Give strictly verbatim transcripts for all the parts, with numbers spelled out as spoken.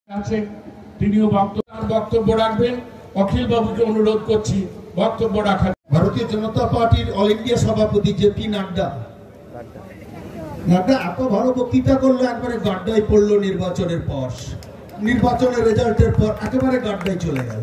আছেন তিনিও বক্তব্য রাখবেন। অখিল বাবুকে অনুরোধ করছি বক্তব্য রাখার। ভারতীয় জনতা পার্টির অল ইন্ডিয়া সভাপতি জেপি নাড্ডা নাড্ডা এত ভালো বক্তৃতা করলো, একবারে গাড্ডায় পড়লো নির্বাচনের পর, নির্বাচনের রেজাল্টের পর একেবারে গাড্ডায় চলে গেল।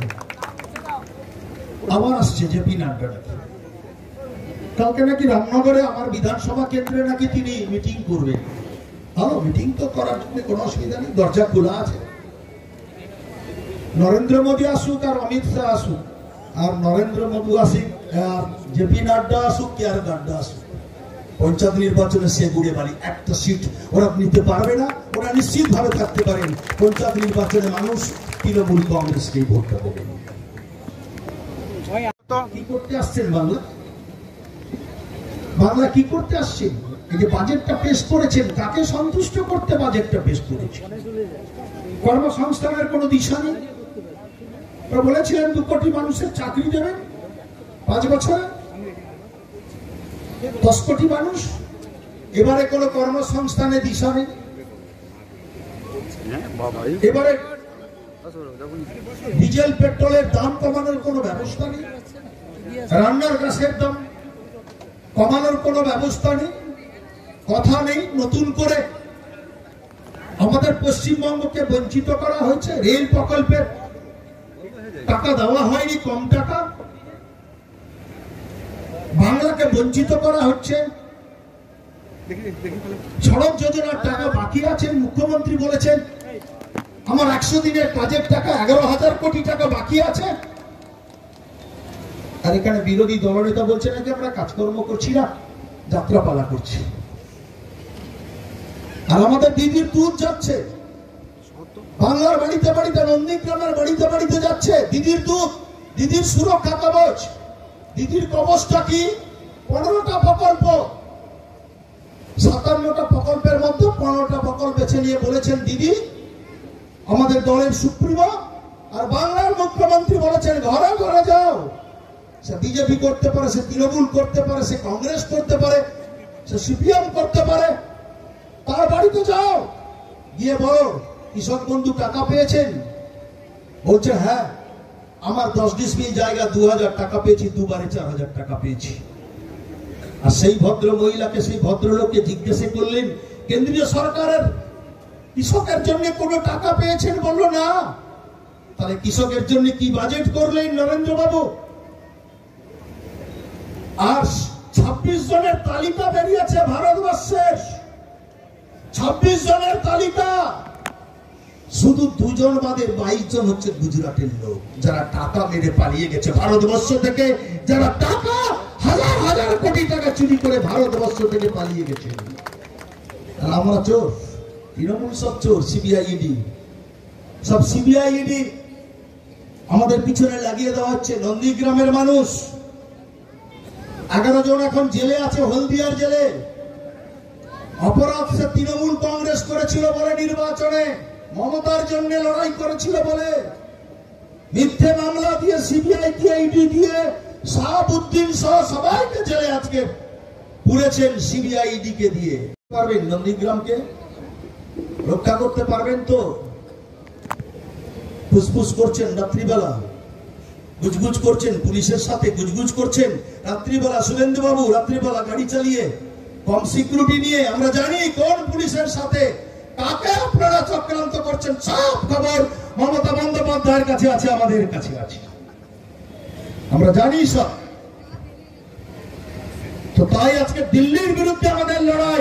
আবার আসছে জেপি নাড্ডা নাকি কালকে নাকি রামনগরে আমার বিধানসভা কেন্দ্রে নাকি তিনি মিটিং করবেন। ভালো, মিটিং তো করার জন্য কোনো অসুবিধা নেই, দরজা খোলা আছে। নরেন্দ্র মোদী আসুক আর অমিত শাহ আসুক, আর নরেন্দ্র মোদী আসুক আর জেপি নাড্ডা আসুক কি আর গাড্ডা আসুক, পঞ্চায়েত নির্বাচনে সে গুড়ে বাড়ি একটা সিট ওরা নিতে পারবে না। ওরা নিশ্চিত ভাবে থাকতে পারেন পঞ্চায়েত নির্বাচনে মানুষ তৃণমূল কংগ্রেসকেই ভোটটা দেবে। কি করতে আসছেন বাংলা? বাংলা কি করতে আসছেন? এই যে বাজেটটা পেশ করেছেন, কাকে সন্তুষ্ট করতে বাজেটটা পেশ করেছেন? কর্মসংস্থানের কোনো দিশা নেই। বলেছিলেন দু কোটি মানুষের চাকরি দেবেন পাঁচ বছরে, দশ কোটি মানুষ, এবারে কোনো কর্মসংস্থানের দিশা নেই। এবারে ডিজেল পেট্রোলের দাম কমানোর কোনো ব্যবস্থা নেই, রান্নার গ্যাসের দাম কমানোর কোনো ব্যবস্থা নেই, কথা নেই। নতুন করে আমাদের পশ্চিমবঙ্গকে বঞ্চিত করা হয়েছে, রেল প্রকল্পের টাকা দেওয়া হয়নি, কম টাকা। বাংলাকে বঞ্চিত করা হচ্ছে, সড়ক যোজনার টাকা বাকি আছে। মুখ্যমন্ত্রী বলেছেন আমার একশো দিনের কাজের টাকা এগারো হাজার কোটি টাকা বাকি আছে। আর এখানে বিরোধী দলনেতা বলছে নাকি আমরা কাজকর্ম করছি না, যাত্রাপালা করছি। আর আমাদের দিদির দুধ যাচ্ছে বাংলার বাড়িতে বাড়িতে, নন্দীগ্রামের বাড়িতে বাড়িতে যাচ্ছে দিদির দুধ, দিদির সুরক্ষা কবচ। দিদির কবচটা কি? পনেরোটা প্রকল্প, সাতান্নটা প্রকল্পের মধ্যে পনেরোটা প্রকল্প বেছে নিয়ে বলেছেন দিদি আমাদের দলের সুপ্রিমো। আর বাংলার মুখ্যমন্ত্রী বলেছেন ঘরে ঘরে যাও। সে বিজেপি করতে পারে, সে তৃণমূল করতে পারে, সে কংগ্রেস করতে পারে, সে সিপিএম করতে পারে, তার বাড়িতে যাও, গিয়ে বলো কৃষক বন্ধু টাকা পেয়েছেন? বলছে হ্যাঁ, আমার দশ ডিসমিল জায়গা দু হাজার টাকা পেয়েছি, দুবারে চার হাজার টাকা পেয়েছি। আর সেই ভদ্র মহিলাকে, সেই ভদ্রলোককে জিজ্ঞাসা করলেন কেন্দ্রীয় সরকারের কৃষকের জন্য কোনো টাকা পেয়েছেন? বললো না। তাহলে কৃষকের জন্য কি বাজেট করলেন নরেন্দ্র বাবু? আর ছাব্বিশ জনের তালিকা বেরিয়েছে ভারতবর্ষের, ছাব্বিশ জনের তালিকা, শুধু দুজন বাদে বাইশ জন হচ্ছে গুজরাটের লোক, যারা টাকা মেরে পালিয়ে গেছে ভারতবর্ষ থেকে, যারা টাকা হাজার হাজার কোটি টাকা চুরি করে ভারতবর্ষ থেকে পালিয়ে গেছে। আর আমরা চোর, তৃণমূল সব চোর, সিবিআই ইডি সব, সিবিআই ইডি আমাদের পিছনে লাগিয়ে দেওয়া হচ্ছে। নন্দীগ্রামের মানুষ এগারো জন এখন জেলে আছে, হলদিয়ার জেলে। অপরাধ সে তৃণমূল কংগ্রেস করেছিল বলে, নির্বাচনে মমতার জন্য লড়াই করেছিল বলে মিথ্যে মামলা দিয়ে সিবিআই দিয়ে ইডি দিয়ে শাহাবুদ্দিন সহ সবাইকে জেলে আজকে পুরেছেন সিবিআই ইডি কে দিয়ে। পারবেন নন্দীগ্রামকে রক্ষা করতে পারবেন তো? ফুসফুস করছেন রাত্রিবেলা, গুজগুজ করছেন পুলিশের সাথে, গুজগুজ করছেন রাত্রিবেলা। শুভেন্দু বাবু রাত্রিবেলা গাড়ি চালিয়ে কম সিকিউরিটি নিয়ে, আমরা জানি কোন পুলিশের সাথে কাকে আপনারা চক্রান্ত করছেন, সব খবর মমতা বন্দ্যোপাধ্যায়ের কাছে আছে, আমাদের কাছে আছে, আমরা জানি সব। তো তাই আজকে দিল্লির বিরুদ্ধে আমাদের লড়াই,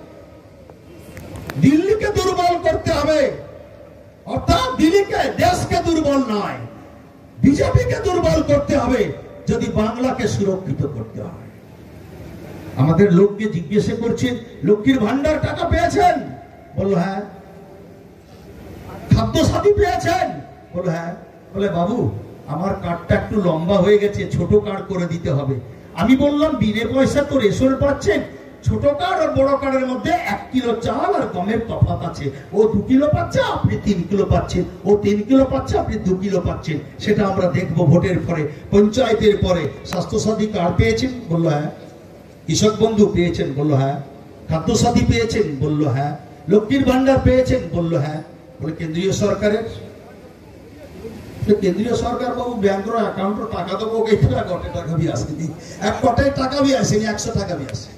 দিল্লিকে দুর্বল করতে হবে। অর্থাৎ দিল্লিকে, দেশকে দুর্বল নয়, বিজেপিকে দুর্বল করতে হবে যদি বাংলাকে সুরক্ষিত করতে হয়। আমাদের লোককে জিজ্ঞাসা করছেন লক্ষ্মীর ভান্ডার টাকা পেয়েছেন? বললো হ্যাঁ। খাদ্য সাথী পেয়েছেন? বললো হ্যাঁ। বলে বাবু আমার কার্ডটা একটু লম্বা হয়ে গেছে, ছোট কার্ড করে দিতে হবে। আমি বললাম বিনে পয়সা তো রেশন পাচ্ছেন, ছোট কার্ড আর বড় কার্ডের মধ্যে এক কিলো চাল আর গমের তফাৎ আছে। ও দু কিলো পাচ্ছে, আপনি তিন কিলো পাচ্ছেন, ও তিন কিলো পাচ্ছে, আপনি দু কিলো পাচ্ছেন। সেটা আমরা দেখবো ভোটের পরে, পঞ্চায়েতের পরে। স্বাস্থ্যসাথী কার্ড পেয়েছেন? বললো হ্যাঁ। কৃষক বন্ধু পেয়েছেন? বললো হ্যাঁ। খাদ্য সাথী পেয়েছেন? বললো হ্যাঁ। লক্ষ্মীর ভান্ডার পেয়েছেন? বললো হ্যাঁ। বলে কেন্দ্রীয় সরকারের। কেন্দ্রীয় সরকার বাবু ব্যাংক অ্যাকাউন্ট টাকা দেবো গটে টাকা भी আসেনি, এক কটে টাকা भी আসেনি, একশো টাকা भी আসে।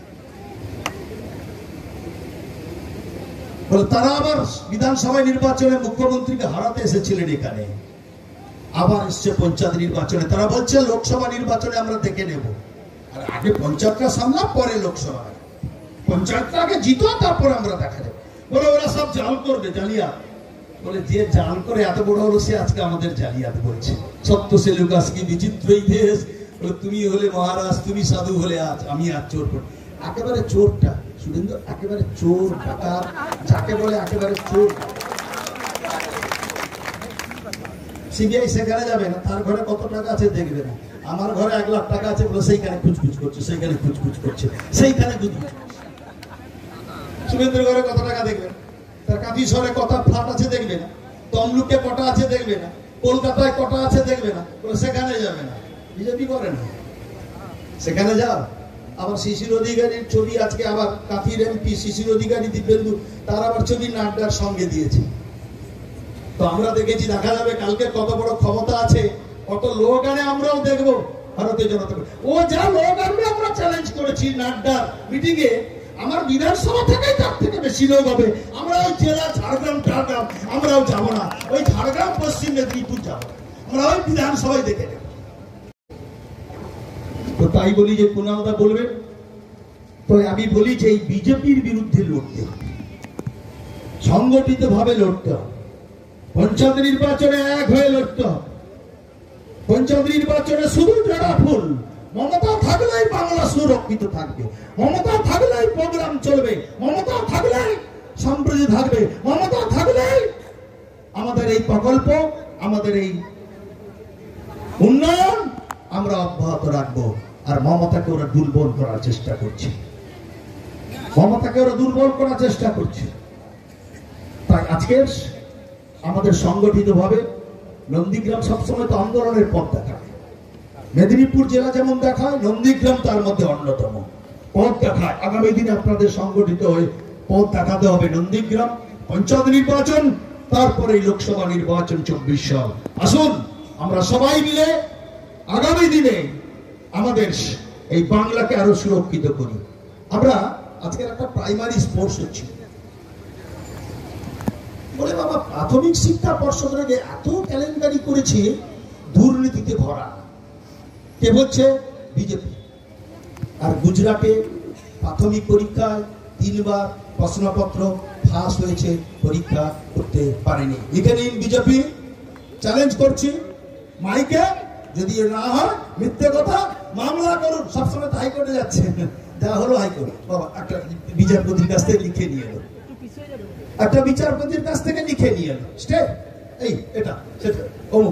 বলে তারা আবার বিধানসভা নির্বাচনে মুখ্যমন্ত্রীকে হারাতে এসেছিলেন এখানে, আবার এসছে পঞ্চায়েত নির্বাচনে। তারা বলছে লোকসভা নির্বাচনে আমরা দেখে নেব, আর আগে পঞ্চায়েতটা সামলা পরে লোকসভা, পঞ্চায়েতটা আগে জিতো তারপর আমরা দেখা যাবে। বলে ওরা সব জাল করবে, জালিয়াত। বলে যে জাল করে এত বড় হলো সে আজকে আমাদের জালিয়াত বলছে। সত্য সে লুকাস কি বিচিত্রই দেশ। বলে তুমি হলে মহারাজ, তুমি সাধু হলে আজ আমি আজ চোর। একেবারে চোরটা সুরেন্দ্র, একেবারে চোর ডাকাত যাকে বলে একেবারে চোর। সিবিআই সেখানে যাবে না, তার ঘরে কত টাকা আছে দেখবে না। আমার ঘরে এক লাখ টাকা আছে বলে সেইখানে খুচখুচ করছে, সেইখানে খুচখুচ করছে, সেইখানে খুচখুচ করছে। সুরেন্দ্র ঘরে কত টাকা দেখবে, তার কাঁথিসরে কত ফ্ল্যাট আছে দেখবে না, তমলুকে কটা আছে দেখবে না, কলকাতায় কটা আছে দেখবে না, সেখানে যাবে না। বিজেপি করে না, সেখানে যাও। আবার শিশির অধিকারীর ছবি আজকে আবার কাঁথির এমপি শিশির অধিকারী দিব্যেন্দু, তার আবার ছবি নাড্ডার সঙ্গে দিয়েছে। তো আমরা দেখেছি, দেখা যাবে কালকে কত বড় ক্ষমতা আছে, কত লোক আনে আমরাও দেখবো ভারতীয় জনতা পার্টি। ও যা লোক আনবে আমরা চ্যালেঞ্জ করেছি নাড্ডার মিটিং এ, আমার বিধানসভা থেকে তার থেকে বেশি লোক হবে। আমরা ওই জেলা ঝাড়গ্রাম ঝাড়গ্রাম আমরাও যাবো না, ওই ঝাড়গ্রাম পশ্চিম মেদিনীপুর যাবো, আমরা ওই বিধানসভায় দেখে নেব। তো তাই বলি যে কুণালদা বলবেন, তো আমি বলি যে এই বিজেপির বিরুদ্ধে লড়তে হবে, সংগঠিত ভাবে লড়তে হবে, পঞ্চায়েত নির্বাচনে এক হয়ে লড়তে হবে। পঞ্চায়েত নির্বাচনে শুধু জোড়া ফুল, মমতা থাকলেই বাংলা সুরক্ষিত থাকবে, মমতা থাকলেই প্রোগ্রাম চলবে, মমতা থাকলেই সম্প্রীতি থাকবে, মমতা থাকলেই আমাদের এই প্রকল্প, আমাদের এই উন্নয়ন আমরা অব্যাহত রাখবো। আর মমতাকে ওরা দুর্বল করার চেষ্টা করছে, মমতাকে ওরা দুর্বল করার চেষ্টা করছে। তাই আজকের আমাদের সংগঠিত ভাবে নন্দীগ্রাম সবসময় তো আন্দোলনের পথ দেখায়, মেদিনীপুর জেলা যেমন দেখায়, নন্দীগ্রাম তার মধ্যে অন্যতম পথ দেখায়। আগামী দিনে আপনাদের সংগঠিত হয়ে পথ দেখাতে হবে। নন্দীগ্রাম পঞ্চায়েত নির্বাচন, তারপরে লোকসভা নির্বাচন চব্বিশ সাল। আসুন আমরা সবাই মিলে আগামী দিনে আমাদের এই বাংলাকে আরো সুরক্ষিত করি। আমরা আজকের একটা প্রাইমারি স্পোর্টস হচ্ছে, বলে বাবা প্রাথমিক শিক্ষা পর্ষদের এত ক্যালেন্ডারি করেছে, দুর্নীতিতে ভরা। কে বলছে? বিজেপি। আর গুজরাটে প্রাথমিক পরীক্ষায় তিনবার প্রশ্নপত্র ফাঁস হয়েছে, পরীক্ষা করতে পারেনি। লিখে নিন বিজেপি, চ্যালেঞ্জ করছি মাইকে, যদি না হয় মিথ্যে কথা মামলা করুন। সবসময় তো হাইকোর্টে যাচ্ছে, যা হলো হাইকোর্ট। বাবা একটা বিচারপতির কাছ থেকে লিখে নিয়ে এলো, একটা বিচারপতির কাছ থেকে লিখে নিয়ে এলো, স্টে এই এটা সেটা অমুক।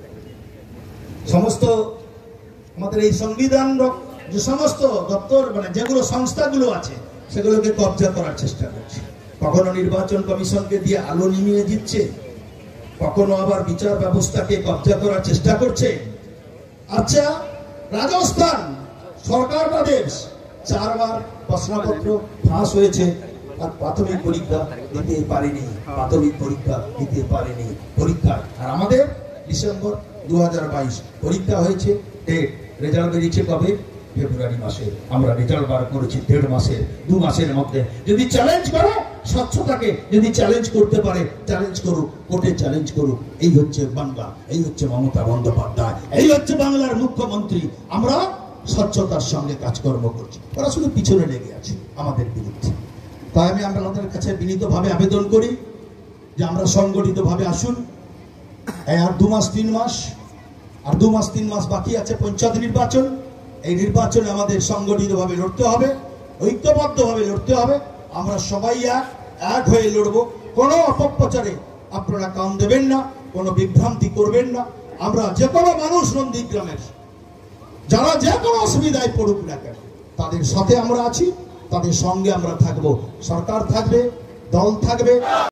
সমস্ত আমাদের এই সংবিধান যে সমস্ত দপ্তর মানে যেগুলো সংস্থাগুলো আছে সেগুলোকে কবজা করার চেষ্টা করছে। কখনো নির্বাচন কমিশনকে দিয়ে আলো নিমিয়ে দিচ্ছে, কখনো আবার বিচার ব্যবস্থাকে কবজা করার চেষ্টা করছে। আচ্ছা, রাজস্থান সরকার আদেশ, চারবার প্রশ্নপত্র ফাঁস হয়েছে আর প্রাথমিক পরীক্ষা দিতে পারেনি, প্রাথমিক পরীক্ষা দিতে পারেনি পরীক্ষা। আর আমাদের ডিসেম্বর দু হাজার বাইশ পরীক্ষা হয়েছে, ডেট রেজাল্ট বেরিয়েছে কবে? ফেব্রুয়ারি মাসে। আমরা রেজাল্ট বার করেছি দেড় মাসের, দু মাসের মধ্যে। যদি চ্যালেঞ্জ করে স্বচ্ছতাকে, যদি চ্যালেঞ্জ করতে পারে চ্যালেঞ্জ করুক, কোর্টে চ্যালেঞ্জ করুক। এই হচ্ছে বাংলা, এই হচ্ছে মমতা বন্দ্যোপাধ্যায়, এই হচ্ছে বাংলার মুখ্যমন্ত্রী। আমরা স্বচ্ছতার সঙ্গে কাজকর্ম করছি, ওরা শুধু পিছনে লেগে আছে আমাদের বিরুদ্ধে। তাই আমি আপনাদের কাছে বিনীতভাবে আবেদন করি যে আমরা সংগঠিত ভাবে আসুন। আর দু মাস তিন মাস আর দু মাস তিন মাস বাকি আছে পঞ্চায়েত নির্বাচন। এই নির্বাচনে আমাদের সংগঠিত ভাবে লড়তে হবে, ঐক্যবদ্ধ ভাবে লড়তে হবে। আমরা সবাই এক এক হয়ে লড়বো। কোনো অপপ্রচারে আপনারা কান দেবেন না, কোনো বিভ্রান্তি করবেন না। আমরা যে কোনো মানুষ নন্দীগ্রামের যারা যে কোনো অসুবিধায় পড়ুক না কেন, তাদের সাথে আমরা আছি, তাদের সঙ্গে আমরা থাকবো। সরকার থাকবে, দল থাকবে।